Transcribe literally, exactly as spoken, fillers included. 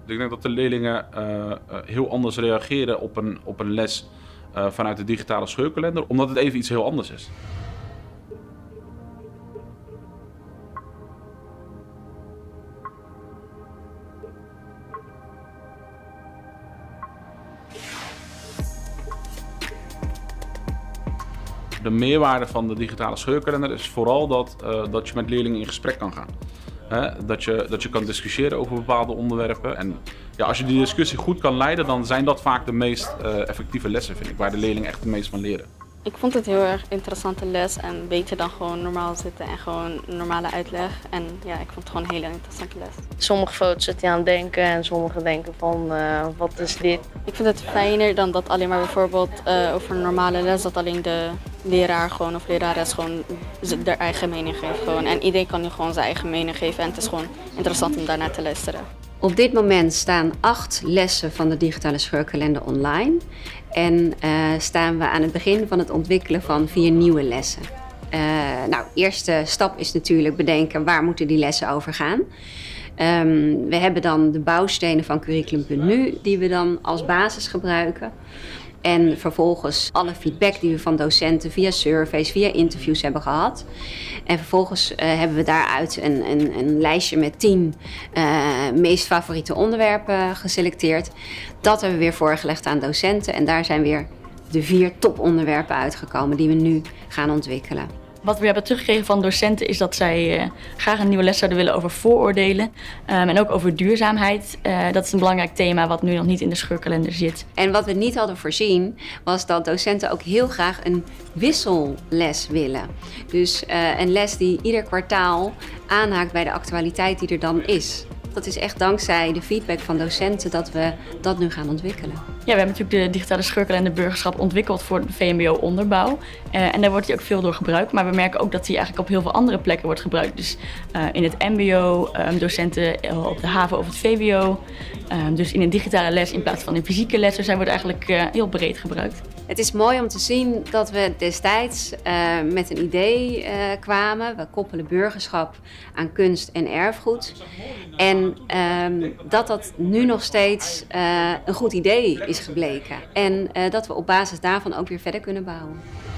Ik denk dat de leerlingen uh, heel anders reageren op een, op een les uh, vanuit de digitale scheurkalender, omdat het even iets heel anders is. De meerwaarde van de digitale scheurkalender is vooral dat, uh, dat je met leerlingen in gesprek kan gaan. He, dat, je, dat je kan discussiëren over bepaalde onderwerpen. En ja, als je die discussie goed kan leiden, dan zijn dat vaak de meest uh, effectieve lessen, vind ik, waar de leerlingen echt het meest van leren. Ik vond het heel erg interessante les en beter dan gewoon normaal zitten en gewoon normale uitleg. En ja, ik vond het gewoon een hele interessante les. Sommige foto's zitten aan het denken en sommigen denken van uh, wat is dit? Ik vind het fijner dan dat alleen maar bijvoorbeeld uh, over een normale les dat alleen de leraar gewoon of lerares gewoon haar eigen mening geeft. Gewoon. En iedereen kan nu gewoon zijn eigen mening geven en het is gewoon interessant om daarnaar te luisteren. Op dit moment staan acht lessen van de digitale scheurkalender online. En uh, staan we aan het begin van het ontwikkelen van vier nieuwe lessen. Uh, nou, eerste stap is natuurlijk bedenken waar moeten die lessen over gaan. Um, we hebben dan de bouwstenen van Curriculum punt n u die we dan als basis gebruiken. En vervolgens alle feedback die we van docenten via surveys, via interviews hebben gehad. En vervolgens uh, hebben we daaruit een, een, een lijstje met tien uh, meest favoriete onderwerpen geselecteerd. Dat hebben we weer voorgelegd aan docenten en daar zijn weer de vier toponderwerpen uitgekomen die we nu gaan ontwikkelen. Wat we hebben teruggekregen van docenten is dat zij uh, graag een nieuwe les zouden willen over vooroordelen um, en ook over duurzaamheid. Uh, dat is een belangrijk thema wat nu nog niet in de scheurkalender zit. En wat we niet hadden voorzien was dat docenten ook heel graag een wisselles willen. Dus uh, een les die ieder kwartaal aanhaakt bij de actualiteit die er dan is. Dat is echt dankzij de feedback van docenten dat we dat nu gaan ontwikkelen. Ja, we hebben natuurlijk de digitale scheurkalender burgerschap ontwikkeld voor de V M B O-onderbouw. Uh, en daar wordt die ook veel door gebruikt. Maar we merken ook dat die eigenlijk op heel veel andere plekken wordt gebruikt. Dus uh, in het M B O, um, docenten op de HAVO of het V W O. Um, dus in een digitale les in plaats van in fysieke les. Dus hij wordt eigenlijk uh, heel breed gebruikt. Het is mooi om te zien dat we destijds uh, met een idee uh, kwamen. We koppelen burgerschap aan kunst en erfgoed. En um, dat dat nu nog steeds uh, een goed idee is gebleken. En uh, dat we op basis daarvan ook weer verder kunnen bouwen.